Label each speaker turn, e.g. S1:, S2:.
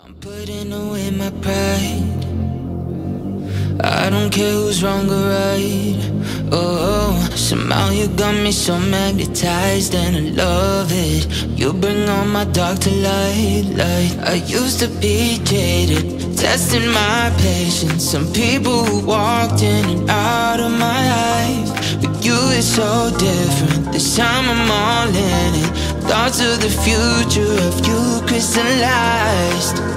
S1: I'm putting away my pride. I don't care who's wrong or right. Oh, somehow you got me so magnetized, and I love it. You bring all my dark to light. I used to be jaded, testing my patience. Some people who walked in and out of my life, but you is so different. This time I'm all in it. Thoughts of the future of you crystallized.